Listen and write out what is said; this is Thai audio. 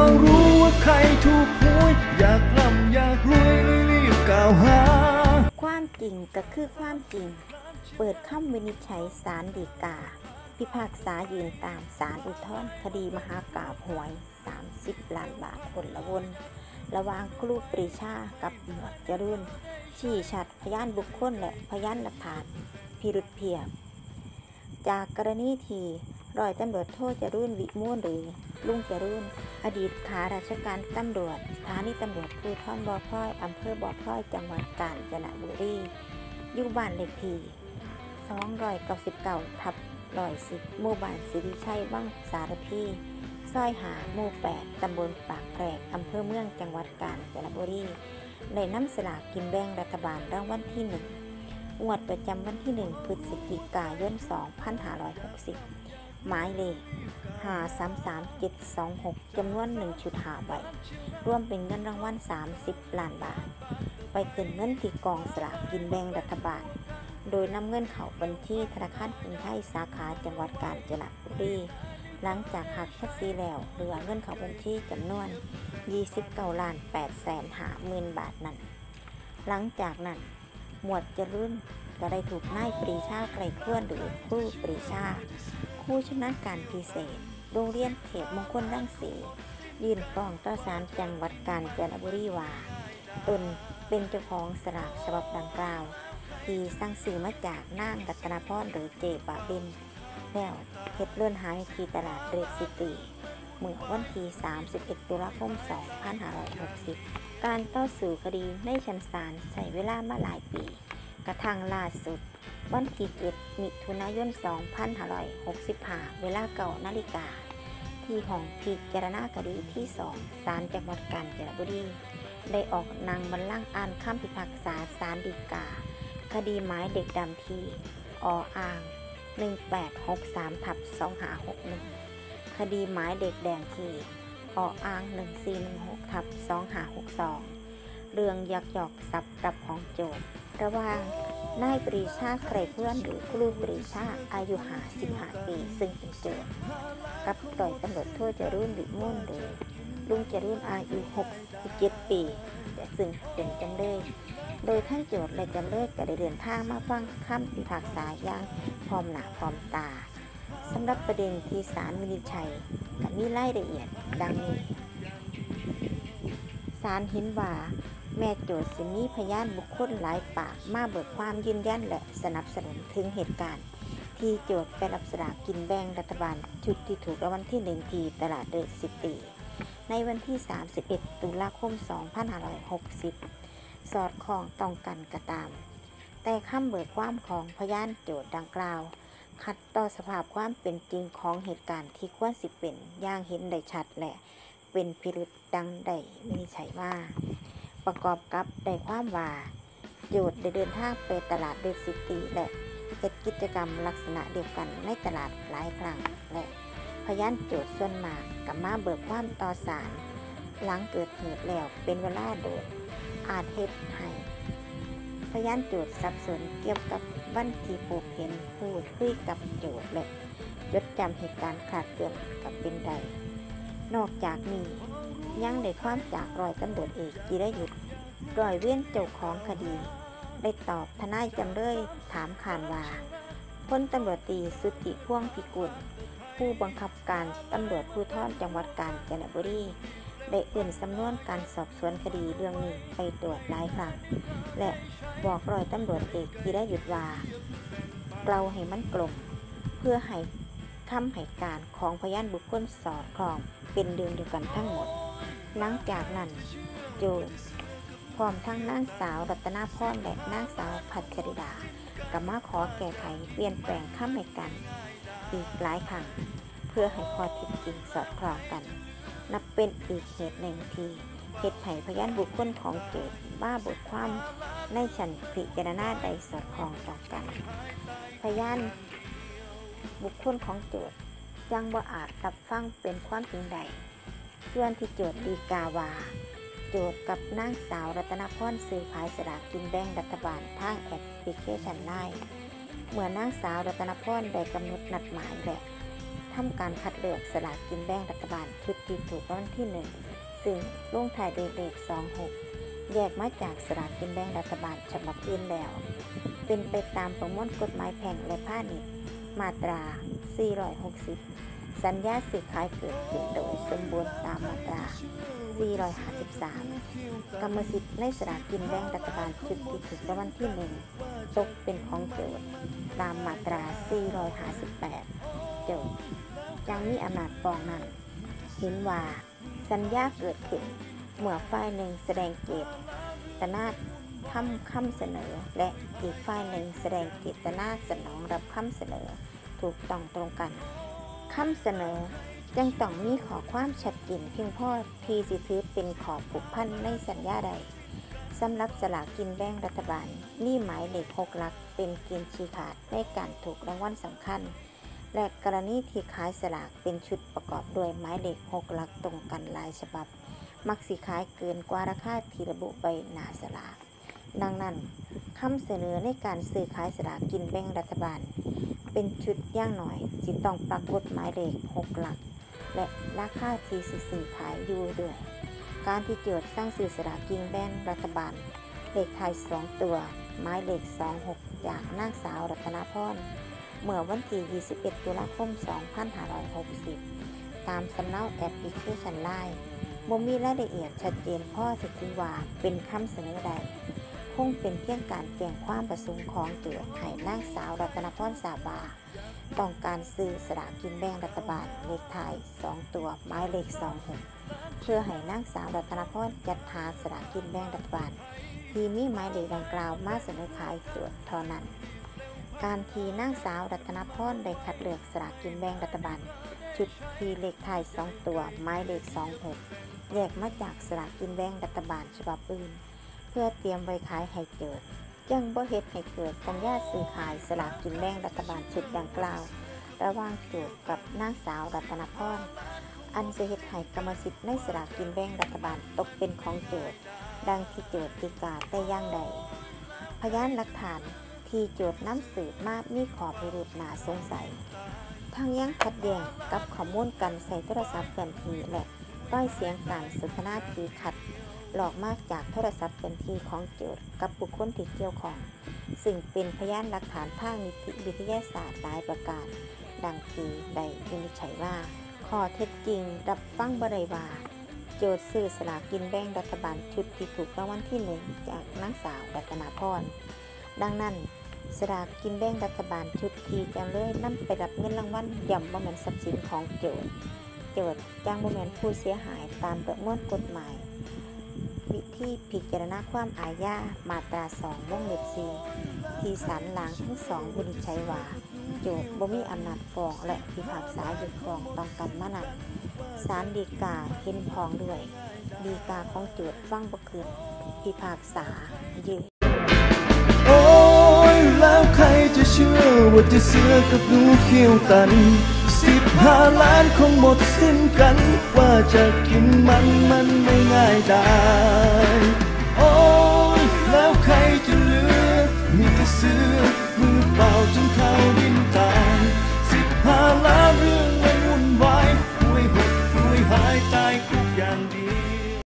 รู้ว่าใครถูกหวยอยากร่ำอยากรวยเลยรีบกล่าวหาความจริงก็คือความจริงเปิดคำวินิจฉัยศาลฎีกาพิพากษายืนตามศาลอุทธรณ์คดีมหากาพย์หวย30 ล้านบาทคนละวนระหว่างครูปรีชากับหมวดจรูนชี้ชัดพยานบุคคลและพยานหลักฐานพิรุธเพียบจากกรณีที่ร้อยตำรวจโทจรูนวิมูลหรือลุงจรูนอดีตข้าราชการตำรวจสถานีตำรวจภูธรบ่อพลอยอำเภอบ่อพลอยจังหวัดกาญจนบุรีอยู่บ้านเลขที่299/110หมู่บ้านสิริชัยวังสารพีซอยหาหมู่8ตำบลปากแพรกอำเภอเมืองจังหวัดกาญจนบุรีได้นำสลากกินแบ่งรัฐบาลรางวัลที่1งวดประจำวันที่1พฤศจิกายน2560หมายเลข533726จำนวน1ชุด5ใบรวมเป็นเงินรางวัล30 ล้านบาทไปขึ้นเงินที่กองสลากกินแบ่งรัฐบาลโดยนำเงินเข้าบัญชีธนาคารกรุงไทยสาขาจังหวัดกาญจนบุรีหลังจากหักภาษีแล้วเหลือเงินเข้าบัญชีจำนวน29,850,000 บาทนั้นหลังจากนั้นหมวดจรูนก็ได้ถูกนายปรีชาไกรเคลื่อนหรือครูปรีชาครูชำนาญการพิเศษโรงเรียนเทพมงคลรังสียื่นฟ้องต่อศาลจังหวัดกาญจนบุรีว่าตนเป็นเจ้าของสลากฉบับดังกล่าวที่สั่งซื้อมาจากนางรัตนพรหรือเจบาบินแล้วเฮ็ดเลื่อนหายที่ตลาดเรดซิตี้เมื่อวันที่31 ตุลาคม 2560การต่อสู้คดีในชั้นศาลใช้เวลามาหลายปีกระทั่งล่าสุดวันที่7 มิถุนายน 2565 เวลา9 นาฬิกาที่ห้องพิจารณาคดีที่2ศาลจังหวัดกาญจนบุรีได้ออกนางบัลลังก์อ่านคำพิพากษาศาลฎีกาคดีหมายเด็กดำที่อ่าง1863/2561คดีหมายเด็กแดงที่อ่าง1416/2562เรื่องยักยอกทรัพย์รับของโจรระหว่างนายปรีชาไกรเพื่อนหรือครูปรีชาอายุ55 ปีซึ่งเป็นโจรกับร้อยตำรวจโทจรูนวิมูลหรือลุงจรูนอายุ67 ปีซึ่งเป็นจำเลยโดยทั้งโจทย์และจำเลยก็ได้เดินทางมาฟังคำพิพากษาอย่างพร้อมหน้าพร้อมตาสำหรับประเด็นที่ศาลวินิจฉัยก็มีรายละเอียดดังนี้ศาลเห็นว่าแม่โจทย์สิมีพยานบุคคลหลายปากมาเบิกความยืนยันและสนับสนุนถึงเหตุการณ์ที่โจทย์ไปรับสลากกินแบ่งรัฐบาลชุดที่ถูกรางวัลที่1ที่ตลาดเรดซิตี้ในวันที่31 ตุลาคม 2560สอดคล้องต้องกันกระตามแต่คำเบิกความของพยานโจทย์ดังกล่าวขัดต่อสภาพความเป็นจริงของเหตุการณ์ที่ควรสิเป็นอย่างเห็นได้ชัดและเป็นพิรุธดังได้วินิจฉัยว่าประกอบกับได้ความว่าโจทย์ได้เดินทางไปตลาดเรดซิตี้และเฮ็ดกิจกรรมลักษณะเดียวกันในตลาดหลายครั้งและพยานโจทย์ส่วนมากกับมาเบิกความต่อศาลหลังเกิดเหตุแล้วเป็นเวลาโดนอาจเฮ็ดให้พยานโจทย์สับสนเกี่ยวกับวันที่พบเห็นพูดคุยกับโจทย์และจดจำเหตุการณ์คลาดเคลื่อนกับเป็นใดนอกจากนี้ยังได้ความจากร้อยตำรวจเอกจิรยุทธร้อยเวรเจ้าของคดีได้ตอบทนายจำเลยถามขานว่าพลตำรวจตรีสุทธิพ่วงพิกุลผู้บังคับการตำรวจภูธรจังหวัดกาญจนบุรีได้เอื่นสำนวนการสอบสวนคดีเรื่องนี้ไปตรวจหลายครั้งและบอกร้อยตำรวจเอกจิรยุทธว่าเราให้มันกลมเพื่อให้คำให้การของพยานบุคคลสอดคล้องเป็นเรื่องเดียวกันทั้งหมดหลังจากนั้นโจทย์พร้อมทั้งนางสาวรัตนาพรและนางสาวพัชริดาก็มาขอแก้ไขเปลี่ยนแปลงคำให้การอีกหลายครั้งเพื่อให้ข้อเท็จจริงสอดคล้องกันนับเป็นอีกเหตุหนึ่งที่เหตุให้พยานบุคคลของโจทย์มาบทความในชั้นพิจารณาได้สอดคล้องต่อกันพยานบุคคลของโจทย์ยังบ่อาจรับฟังเป็นความจริงใดส่วนที่โจทย์ฎีกาว่าโจทย์กับนางสาวรัตนพรซื้อขายสลากกินแบ่งรัฐบาลทางแอปพลิเคชัน LINE เมื่อนางสาวรัตนพรได้กำหนดนัดหมายและทำการคัดเลือกสลากกินแบ่งรัฐบาลชุดที่ถูกรางวัลที่ 1ซึ่งลงท้ายด้วยเลข26แยกมาจากสลากกินแบ่งรัฐบาลฉบับอื่นแล้วเป็นไปตามประมวลกฎหมายแพ่งและพาณิชย์มาตรา 460 สัญญาซื้อขายเกิดขึ้นโดยสมบูรณ์ตามมาตรา 453 กรรมสิทธิ์ในสลากกินแบ่งรัฐบาลชุดที่ถูกรางวัลที่ 1ตกเป็นของโจทย์ตามมาตรา 458 โจทย์ยังมีอำนาจฟ้องนั้นเห็นว่าสัญญาเกิดขึ้นเมื่อฝ่ายหนึ่งแสดงเจตนาทำคำเสนอและอีกฝ่ายหนึ่งแสดงเจตนาสนองรับคำเสนอถูกต้องตรงกันคำเสนอจึงต้องมีข้อความชัดเจนเพียงพอที่สิถือเป็นข้อผูกพันในสัญญาใดสำหรับสลากกินแบ่งรัฐบาลมีหมายเลข6หลักเป็นเกณฑ์ชี้ขาดในการถูกรางวัลสำคัญและกรณีที่ขายสลากเป็นชุดประกอบด้วยหมายเลข6หลักตรงกันหลายฉบับมักสิขายเกินกว่าราคาที่ระบุไว้หน้าสลากดังนั้นคำเสนอในการซื้อขายสลากกินแบ่งรัฐบาลเป็นชุดอย่างหน่อยจิต้องปรากฏหมายเลข6หลักและราคาที่ซื้อขายอยู่ด้วยการที่โจทย์สร้างซื้อสลากกินแบ่งรัฐบาลเลขท้าย2ตัวหมายเลข26จากนางสาวรัตนพรเมื่อวันที่21ตุลาคม2560ตามสำเนาแอปพลิเคชัน LINE บ่มีรายละเอียดชัดเจนพอสิถือว่าเป็นคำเสนอใดคงเป็นเพียงการแจ้งความประสงค์ของโจทย์ให้นางสาวรัตนพรทราบว่าต้องการซื้อสลากกินแบ่งรัฐบาลเลขท้าย2ตัวหมายเลข26เพื่อให้นางสาวรัตนพรจัดหาสลากกินแบ่งรัฐบาลที่มีหมายเลขดังกล่าวมาเสนอขายโจทย์เท่านั้นการที่นางสาวรัตนพรได้คัดเลือกสลากกินแบ่งรัฐบาลชุดที่เลขท้าย2ตัวหมายเลข26แยกมาจากสลากกินแบ่งรัฐบาลฉบับอื่นเพื่อเตรียมไว้ขายให้โจทย์ยังบ่เฮ็ดให้เกิดสัญญาซื้อขายสลากกินแบ่งรัฐบาลชุดดังกล่าวระหว่างโจทย์กับนางสาวรัตนพรอันจะเฮ็ดให้กรรมสิทธิ์ในสลากกินแบ่งรัฐบาลตกเป็นของโจทย์ดังที่โจทย์ฎีกาแต่อย่างใดพยานหลักฐานที่โจทย์นำสืบมามีข้อพิรุธน่าสงสัยทั้งยังขัดแย้งกับข้อมูลการใช้โทรศัพท์เคลื่อนที่และป้ายเสียงการสนทนาที่ขัดหลอกมากจากโทรศัพท์เคลื่อนที่ของโจทย์กับบุคคลที่เกี่ยวข้องซึ่งเป็นพยานหลักฐานทางนิติวิทยาศาสตร์หลายประการดังที่ได้วินิจฉัยว่าข้อเท็จจริงรับฟังบ่ได้ว่าโจทย์ซื้อสลากกินแบ่งรัฐบาลชุดที่ถูกรางวัลที่1จากนางสาวรัตนพรดังนั้นสลากกินแบ่งรัฐบาลชุดที่จำเลยนำไปรับเงินรางวัลย่อมบ่แม่นทรัพย์สินของโจทย์จังบ่แม่นผู้เสียหายตามประมวลกฎหมายวิธีพิจารณาความอาญามาตรา2วงเล็บ4ที่ศาลหลังทั้ง2วินิจฉัยว่าโจทย์บ่มีอำนาจฟ้องและพิพากษายกฟ้องต้องกันมานั้นศาลฎีกาเห็นพ้องด้วยฎีกาของโจทย์ฟังบ่ขึ้นพิพากษายืนโอ้ยแล้วใครจะเชื่อว่าจะเสือกับหนูเขี้ยวตัน15 ล้านคงหมดสิ้นกันว่าจะกินมันไม่ง่ายได้โอ้